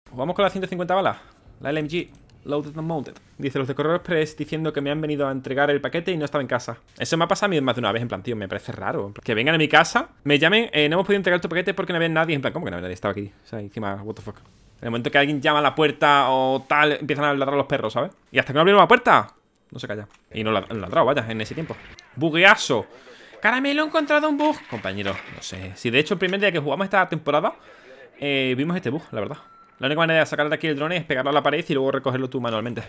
Jugamos con las 150 balas. La LMG. Loaded and mounted. Dice, los de Correo Express diciendo que me han venido a entregar el paquete y no estaba en casa. Eso me ha pasado a mí más de una vez, en plan, tío, me parece raro. Que vengan a mi casa, me llamen, no hemos podido entregar tu paquete porque no había nadie. En plan, ¿cómo que no había nadie? Estaba aquí. O sea, encima, what the fuck. En el momento que alguien llama a la puerta o tal, empiezan a ladrar los perros, ¿sabes? Y hasta que no abrieron la puerta, no se calla. Y no ladrado, vaya, en ese tiempo. Bugueazo. Caramelo, he encontrado un bug. Compañero, no sé. Si de hecho el primer día que jugamos esta temporada vimos este bug, la verdad. La única manera de sacar de aquí el drone es pegarlo a la pared y luego recogerlo tú manualmente.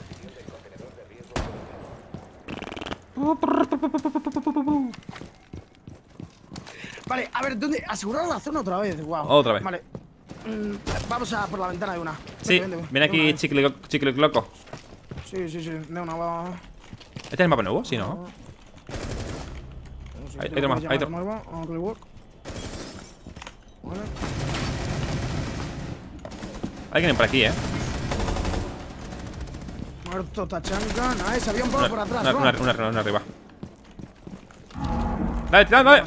Vale, a ver, ¿dónde? Asegurar la zona otra vez, wow. Otra vez. Vale. Vamos a por la ventana de una. Sí, ven aquí, chicle loco. Sí, de una, va. ¿Este es el mapa nuevo? Sí, ¿no? Hay otro más, hay otro. Vale. Alguien por aquí, Muerto Tachanka. Nice, había un pavo por atrás. Una arriba. Dale, dale.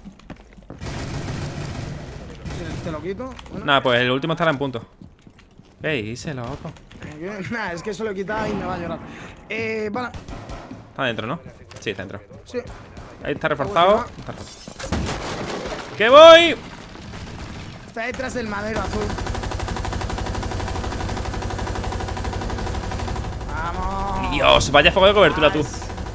Te lo quito. Bueno. Nada, pues el último estará en punto. ¿Qué hice, loco? Nah, es que eso lo he quitado y me va a llorar. Vale. Está dentro, ¿no? Sí, está dentro. Sí. Ahí está reforzado. ¡Que voy! Está detrás del madero azul. ¡Vamos! Dios, vaya fuego de cobertura tú.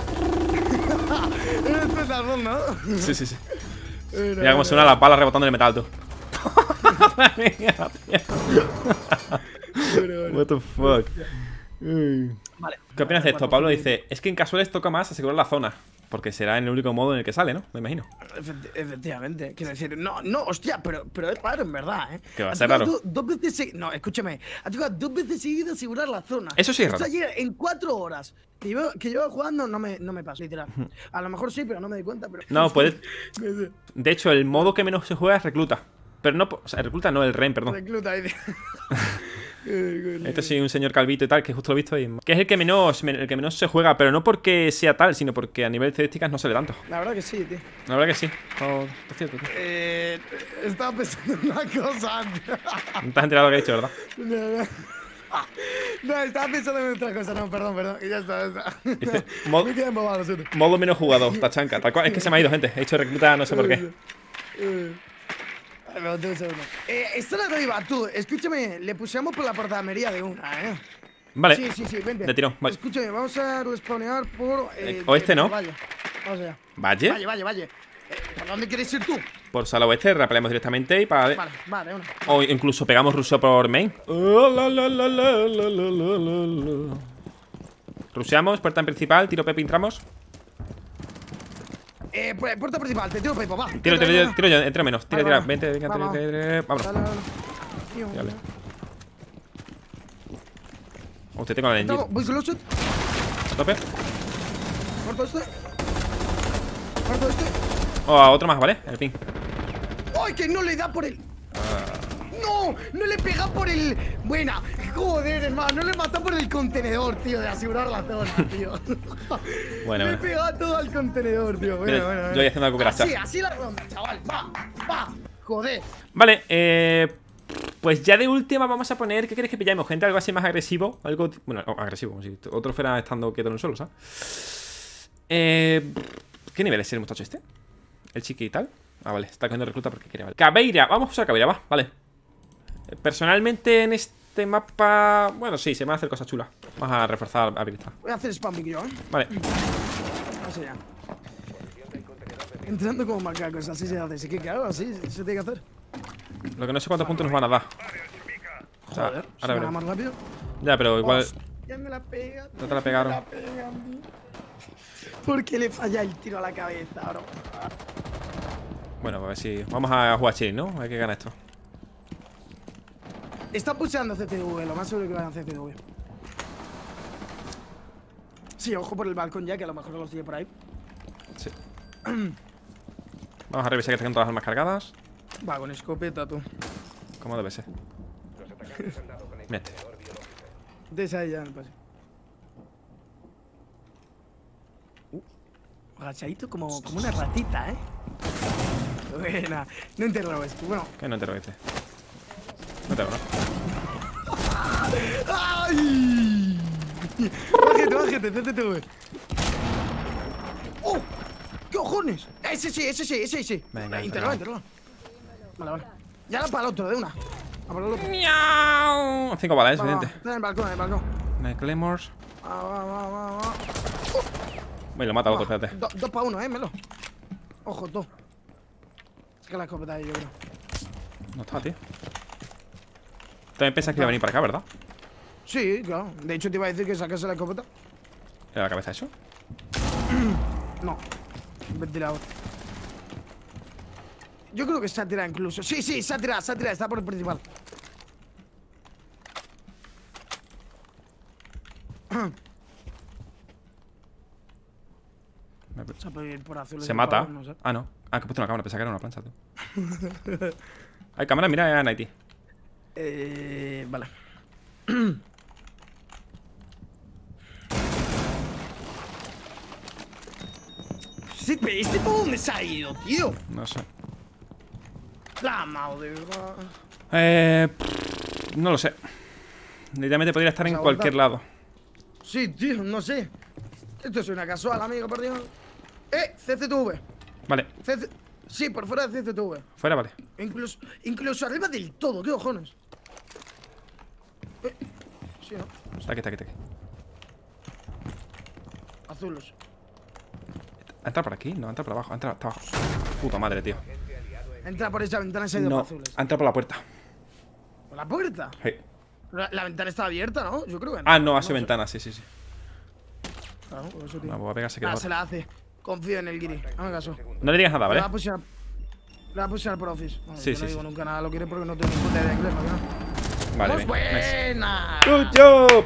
Este es azul, ¿no? Sí. Mira cómo suena la bala rebotando en el metal, tú. What the fuck. Vale. ¿Qué opinas de esto? Pablo dice, es que en casuales toca más asegurar la zona. Porque será en el único modo en el que sale, ¿no? Me imagino. Efectivamente. Quiero decir, no, hostia, pero es raro en verdad, ¿eh? Que va a ser raro. Dos veces seguidas. No, escúchame. Ha tocado 2 veces seguidas asegurar la zona. Eso sí es raro. Esto ayer en 4 horas. Que llevo jugando, no me pasa, literal. A lo mejor sí, pero no me di cuenta. Pero No, puedes. De hecho, el modo que menos se juega es recluta. Pero no, o sea, recluta no, el REN, perdón. Recluta, Este sí, un señor calvito y tal, que justo lo he visto ahí. Que es el que menos se juega, pero no porque sea tal, sino porque a nivel de estadísticas no se le tanto. La verdad que sí, tío. La verdad que sí. Es cierto, tío. Estaba pensando en una cosa. No te has enterado lo que he dicho, ¿verdad? No, estaba pensando en otra cosa. No, perdón. Y ya está. Dice, Me quedé embobado, siento. modo menos jugado, Tachanka. Tal cual. Es que se me ha ido, gente. He hecho recluta, no sé por qué. Me boté un segundo. Esta la arriba, tú. Escúchame, le pusimos por la portamería de una, ¿eh? Vale. Sí, vente. De tirón, vale. Escúchame, vamos a respawnear por. Oeste, ¿no? Vaya. Vamos allá. ¿Valle? Valle. ¿Por dónde quieres ir tú? Por sala oeste, rapeleamos directamente y para. Vale, una. O incluso pegamos ruso por main. Ruseamos, puerta en principal, tiro Pepe, entramos. Puerta principal, te tiro Pepe, va. Tiro yo, entre menos. Tira. Vente, venga, Vamos. vámonos. Dale. Usted tengo la engine. Voy con los shoot. A tope. Muerto este. Oh, otro más, ¿vale? El ping. ¡Ay, que no le da por el! ¡No! ¡No le pega por el! Buena. Joder, hermano, no le mata por el contenedor, tío, de asegurar la zona, tío. Bueno. Le pega todo al contenedor, tío. Bueno. Yo voy haciendo la cucaracha. Así la ronda, chaval. Va. Joder. Vale, pues ya de última vamos a poner. ¿Qué queréis que pillamos? Gente, algo así más agresivo. Algo. Bueno, agresivo, como si otro fuera estando quieto en el suelo, ¿sabes? ¿Qué nivel es el muchacho este? El chiqui y tal. Ah, vale, está cogiendo recluta porque quiere, vale. Caveira, vamos a usar Caveira, va, vale. Personalmente en este mapa. Bueno, sí, se me van a hacer cosas chulas. Vamos a reforzar habilidad. Voy a hacer spamming yo, ¿eh? Vale. Vamos allá. Entrando como macacos, así se hace. ¿Qué hago? Así se tiene que hacer. Lo que no sé cuántos puntos nos van a dar. O sea, Joder, ahora ¿se veremos. más rápido? Ya, pero igual. Ya me la pega. No te la pegaron. Me la pegan, tío. ¿Por qué le falla el tiro a la cabeza, bro? Bueno, a ver si. Vamos a jugar chill, ¿no? Hay que ganar esto. Está pulsando CTV, lo más seguro que vayan a CTV. Sí, ojo por el balcón ya, que a lo mejor los sigue por ahí. Sí. Vamos a revisar que tengan todas las armas cargadas. Va, con escopeta, tú. Como debe ser. Mete. Desa ahí ya en el pase. Agachadito como una ratita, ¿eh? Buena. No te robes, tú. Bueno. Que no te lo dice. No te lo, ¿no? Bájate, CCTV. ¡Oh! ¿Qué cojones? Ese sí. Venga, Interroga. Vale. Ya la para el otro, de una. A por el otro. ¡Miau! 5 balas, es evidente. Está en el balcón. No hay claymores. Va. Me lo mata el otro, espérate. 2 para 1, Melo. Ojo, 2. Es que la escopeta ahí, yo creo. No está, tío. También pensas que iba a venir para acá, ¿verdad? Sí, claro. De hecho, te iba a decir que sacase la escopeta. ¿Era la cabeza eso? No. Ventilador. Yo creo que se ha tirado incluso. Sí, se ha tirado. Está por el principal. Se puede ir por azul. Se mata. No sé. Ah, no. Ah, que he puesto una cámara. Pensaba que era una plancha, tú. Hay cámara, mira, Nighty. Vale. Sí, pero ¿este por dónde se ha ido, tío? No sé. La madre, de verdad. No lo sé. Literalmente podría estar en Pues cualquier lado. Sí, tío, no sé. Esto es una casual, amigo, por Dios. CCTV. Vale, Sí, por fuera de CCTV. fuera, vale. Incluso arriba del todo, ¿qué cojones? Sí, ¿no? Está aquí. Azulos. ¿Ha entrado por aquí? No, ha entrado por abajo. Ha entrado hasta abajo. Puta madre, tío. Entra por esa ventana y se ha ido No, por azules. ha entrado por la puerta. ¿Por la puerta? Sí. La ventana está abierta, ¿no? Yo creo que no. Ah, no, ha sido sé. ventana, sí. Claro, por eso, tío. Vamos, voy a pegarse que Se la hace. Confío en el guiri. Hazme caso. No le digas nada, Le ¿vale? va a pushar por office. Bueno, Sí, yo sí, no digo sí. nunca nada lo quiere porque no tengo ni puta idea de inglés, ¿no? Vale, ¡Vamos, bien. buena! Good job.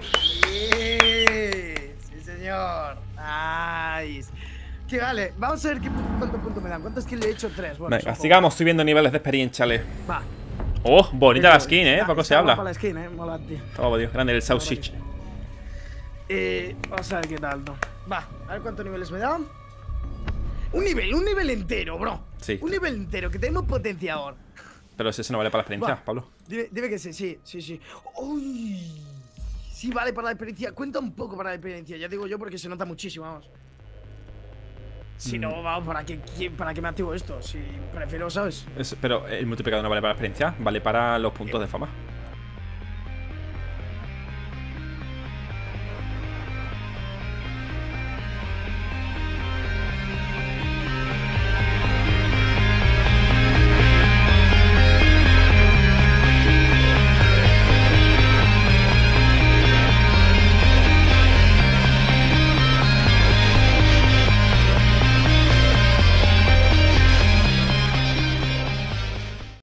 Sí, señor. Nice. Que vale, vamos a ver cuántos puntos me dan. ¿Cuántos kills le he hecho? 3. Bueno, Venga, son sigamos subiendo niveles de experiencia, chale. pocos. Va. Oh, bonita la skin, poco se habla. Para la skin, mola, tío. Está guapo, tío. Grande el sausage. Vamos a ver qué tal, ¿no? Va, a ver cuántos niveles me dan. Un nivel entero, bro. Sí. Un nivel entero, que tenemos potenciador. Pero ese no vale para la experiencia, Va. Pablo. Dime que sí. Uy. Sí, vale para la experiencia. Cuenta un poco para la experiencia, ya digo yo, porque se nota muchísimo, vamos. Si no, vamos, ¿para qué me activo esto? Si prefiero, ¿sabes? Pero el multiplicador no vale para la experiencia, vale para los puntos de fama.